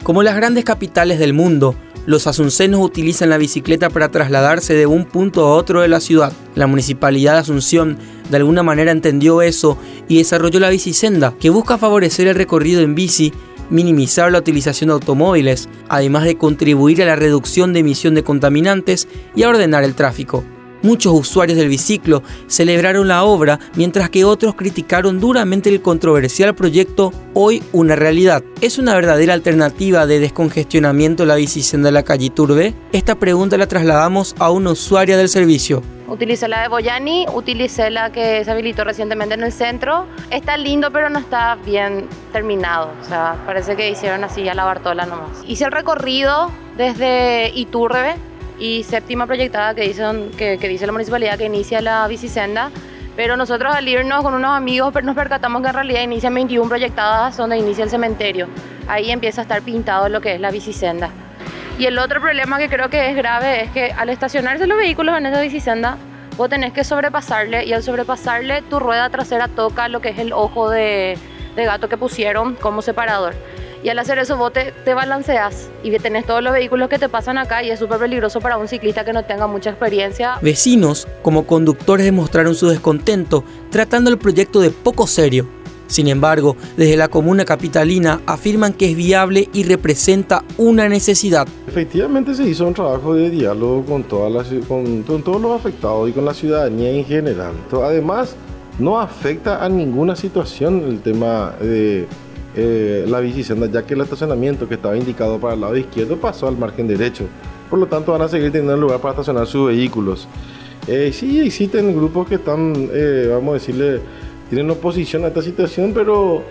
Como las grandes capitales del mundo, los asuncenos utilizan la bicicleta para trasladarse de un punto a otro de la ciudad. La Municipalidad de Asunción de alguna manera entendió eso y desarrolló la bicisenda, que busca favorecer el recorrido en bici, minimizar la utilización de automóviles, además de contribuir a la reducción de emisión de contaminantes y a ordenar el tráfico. Muchos usuarios del biciclo celebraron la obra, mientras que otros criticaron duramente el controversial proyecto, hoy una realidad. ¿Es una verdadera alternativa de descongestionamiento la bicisenda de la calle Iturbe? Esta pregunta la trasladamos a una usuaria del servicio. Utilicé la de Boyani, utilicé la que se habilitó recientemente en el centro. Está lindo, pero no está bien terminado. O sea, parece que hicieron así a la Bartola nomás. Hice el recorrido desde Iturbe y séptima proyectada que dice la municipalidad que inicia la bicisenda, pero nosotros al irnos con unos amigos nos percatamos que en realidad inician 21 proyectadas donde inicia el cementerio. Ahí empieza a estar pintado lo que es la bicisenda. Y el otro problema que creo que es grave es que al estacionarse los vehículos en esa bicisenda, vos tenés que sobrepasarle, y al sobrepasarle tu rueda trasera toca lo que es el ojo de gato que pusieron como separador. Y al hacer eso vos te balanceas y tenés todos los vehículos que te pasan acá y es súper peligroso para un ciclista que no tenga mucha experiencia. Vecinos, como conductores, demostraron su descontento, tratando el proyecto de poco serio. Sin embargo, desde la comuna capitalina afirman que es viable y representa una necesidad. Efectivamente se hizo un trabajo de diálogo con todos los afectados y con la ciudadanía en general. Además, no afecta a ninguna situación el tema de la bicisenda, ya que el estacionamiento que estaba indicado para el lado izquierdo pasó al margen derecho. Por lo tanto, van a seguir teniendo lugar para estacionar sus vehículos. Sí existen grupos que están, vamos a decirle, tienen oposición a esta situación, pero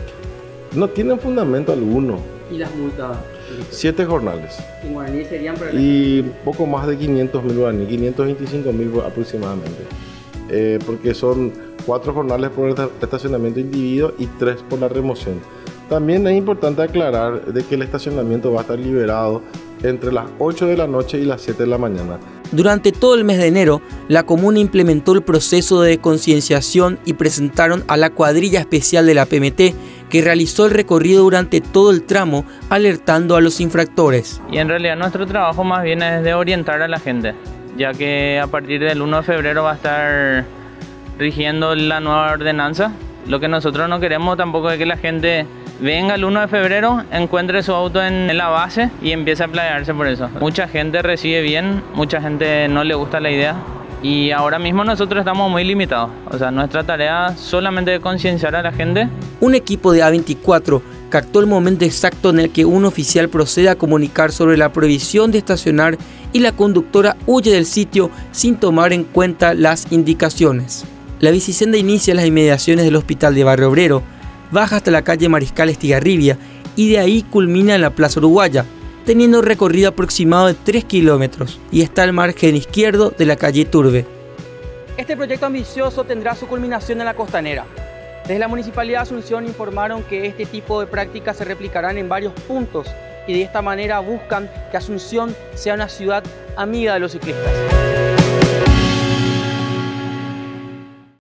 no tienen fundamento alguno. ¿Y las multas? 7 jornales. ¿En guaraní serían? Y poco más de 500.000 guaraní, 525.000 aproximadamente. Porque son 4 jornales por el estacionamiento individuo y 3 por la remoción. También es importante aclarar de que el estacionamiento va a estar liberado entre las 8 de la noche y las 7 de la mañana. Durante todo el mes de enero, la comuna implementó el proceso de concienciación y presentaron a la cuadrilla especial de la PMT, que realizó el recorrido durante todo el tramo, alertando a los infractores. Y en realidad nuestro trabajo más bien es de orientar a la gente, ya que a partir del 1 de febrero va a estar rigiendo la nueva ordenanza. Lo que nosotros no queremos tampoco es que la gente venga el 1 de febrero, encuentre su auto en la base y empiece a playarse por eso. Mucha gente recibe bien, mucha gente no le gusta la idea y ahora mismo nosotros estamos muy limitados. O sea, nuestra tarea solamente de concienciar a la gente. Un equipo de A24 captó el momento exacto en el que un oficial procede a comunicar sobre la prohibición de estacionar y la conductora huye del sitio sin tomar en cuenta las indicaciones. La bicisenda inicia en las inmediaciones del Hospital de Barrio Obrero, baja hasta la calle Mariscal Estigarribia y de ahí culmina en la Plaza Uruguaya, teniendo un recorrido aproximado de 3 kilómetros y está al margen izquierdo de la calle Iturbe. Este proyecto ambicioso tendrá su culminación en la Costanera. Desde la Municipalidad de Asunción informaron que este tipo de prácticas se replicarán en varios puntos y de esta manera buscan que Asunción sea una ciudad amiga de los ciclistas.